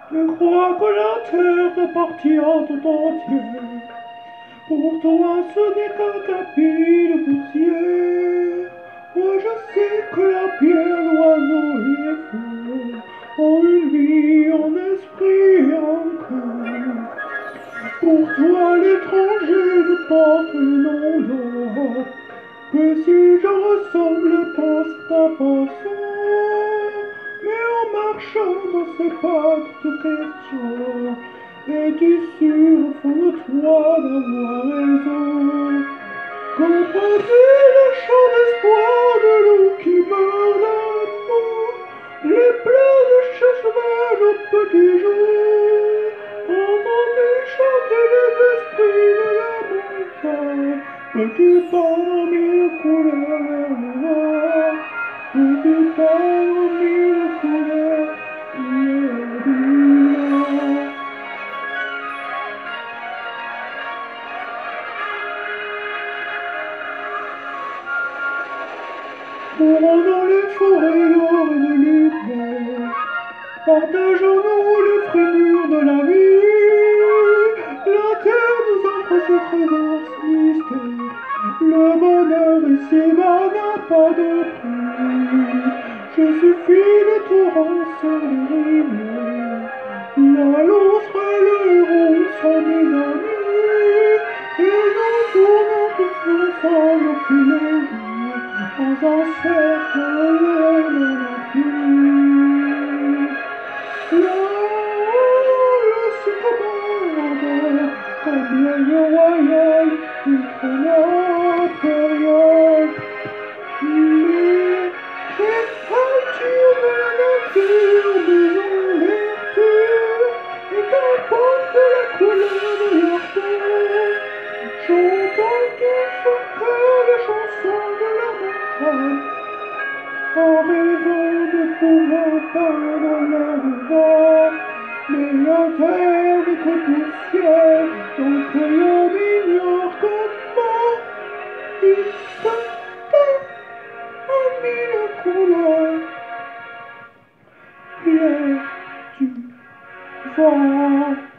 Tu crois que la terre t'appartient tout entière. Pour toi ce n'est qu'un tapis de poussière. Moi je sais que la pierre, l'oiseau et les fleurs ont une vie en esprit et en cœur. Pour toi l'étranger ne porte le nom d'or que si je ressemble pas à ta façon. Mais en marchant dans ces pas de questions, es-tu sûr au fond de toi d'avoir raison? Comprends-tu le chant d'espoir de loup qui meurt d'amour, les pleurs de chats sauvages au petit jour? Entends-tu chanter les esprits de la montagne? Peux-tu pendre mille couleurs vers le vent? Peux-tu pendre mille couleurs vers du vent? Courons dans les forêts d'or et de lumière, partageons-nous les frémurs de la vie. La terre nous offre ses trésors, ses mystères. Le bonheur ici-bas n'a pas de prix. Je suffis de torrents sur les rivières. La loutre et le héros sont mes amis. Et nous tournons tous ensemble au fil des jours, dans un cercle heureux de l'infini. Là-haut, le sycomore comme l'aigle royal du trône impérial. Les créatures de la nature, maison vertu, et qu'importe la couleur de leur peau, chantant tous au cœur les chansons de leur âme, en rêvant de pouvoir peindre leur voix. Mais la terre n'est que poussière, ton crayon ignore comment il se peint en mille couleurs. L'air du vent.